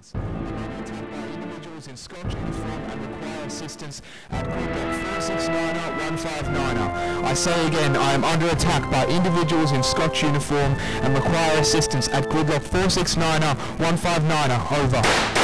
assistance. Individuals in Scotch uniform and require assistance at grid block 469er, 159er. I say again, I am under attack by individuals in Scotch uniform and require assistance at grid block 469er, 159er. Over.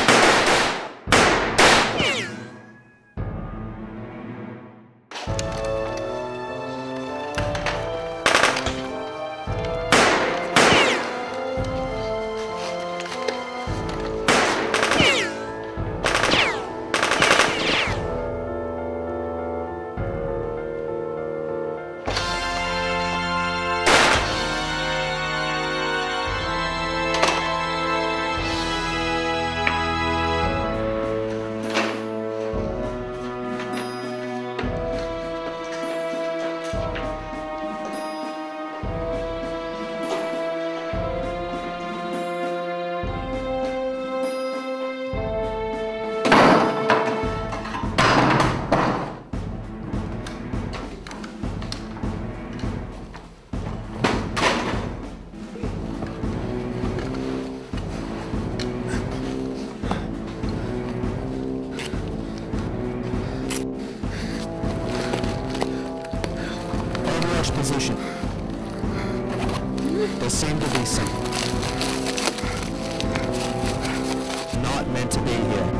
Position. There seem to be some not meant to be here.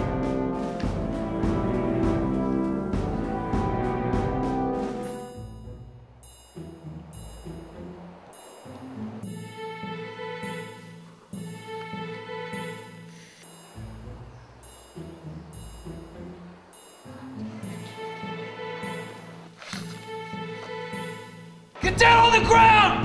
Get down on the ground!